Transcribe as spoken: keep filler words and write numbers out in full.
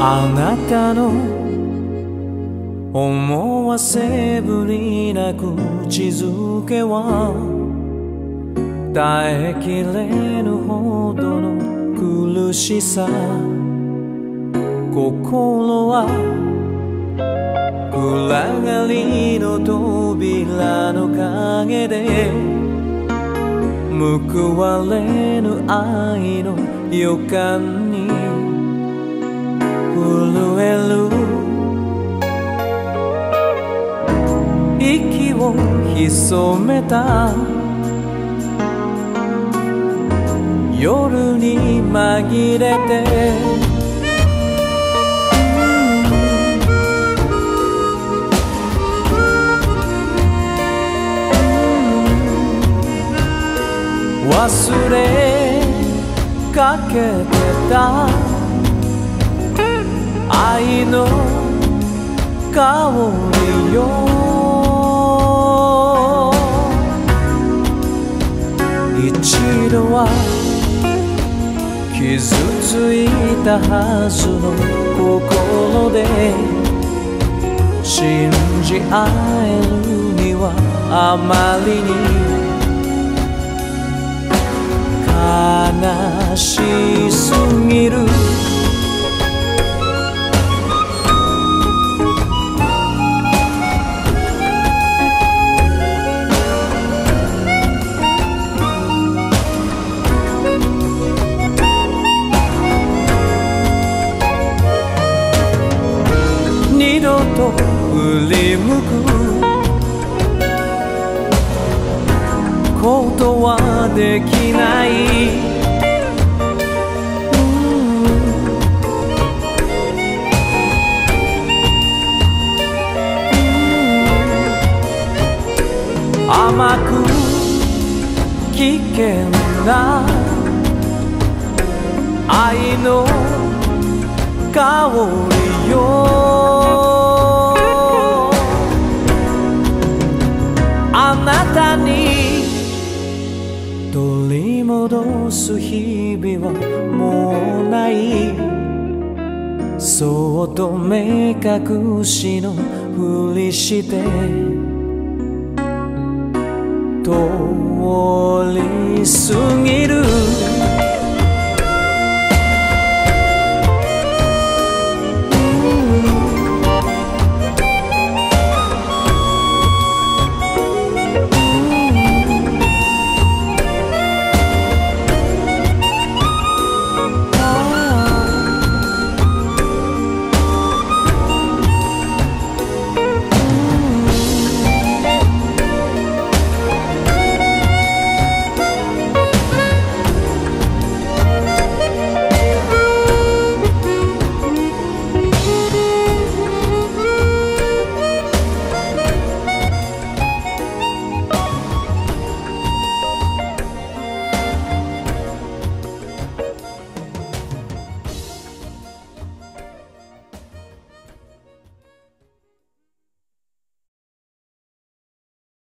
あなたの思わせぶりな口づけは耐えきれぬほどの苦しさ。心は暗がりの扉の陰で報われぬ愛の予感に震える。息を潜めた夜に紛れて忘れかけてた愛の香りよ。一度は傷ついたはずの心で信じ合えるにはあまりに悲しすぎる。二度と振り向くことはできない、甘く危険な愛の香りよ。あなたに取り戻す日々はもうない。そっと目隠しのふりして通り過ぎる。